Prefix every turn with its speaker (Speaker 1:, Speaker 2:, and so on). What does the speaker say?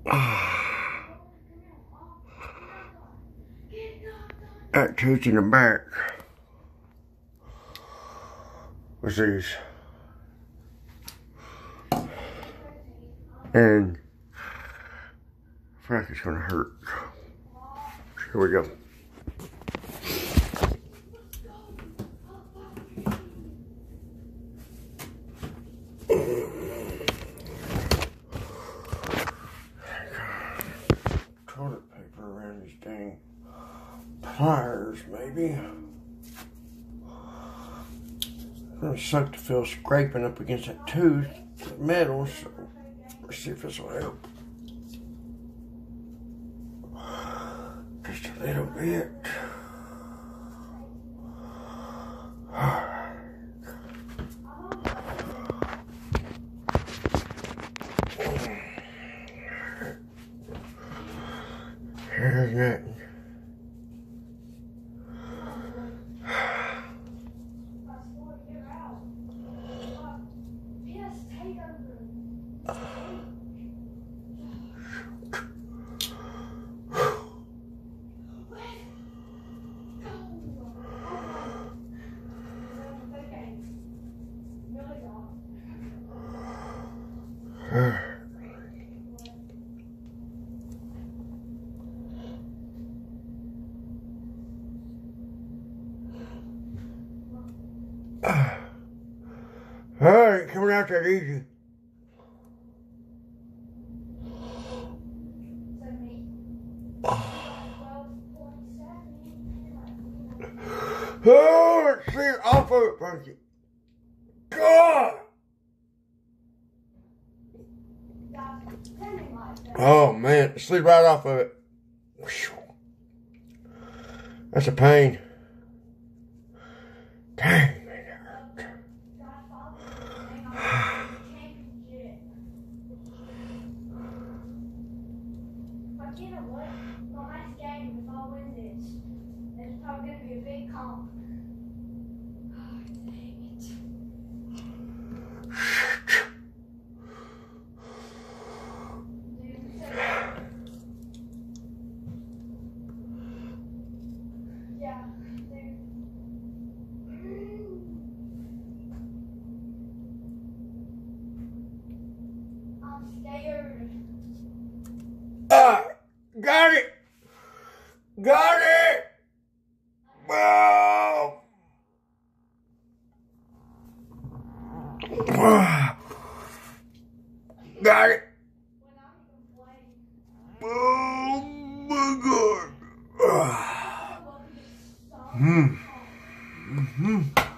Speaker 1: That tooth in the back was these. And I feel like it's gonna hurt. Here we go. Toilet paper around these dang pliers, maybe. It's gonna suck to feel scraping up against that tooth, the metal, so let's see if this will help. Just a little bit. Here's that. Alright, coming out that easy. Oh, let's see it off of it, Frankie. God! Oh man, slid right off of it. That's a pain. Dang.
Speaker 2: Probably gonna be a big comp. Oh, dang it. Yeah, dude. I'm scared.
Speaker 1: Got it! Got it! Wow! Got it! Oh my God!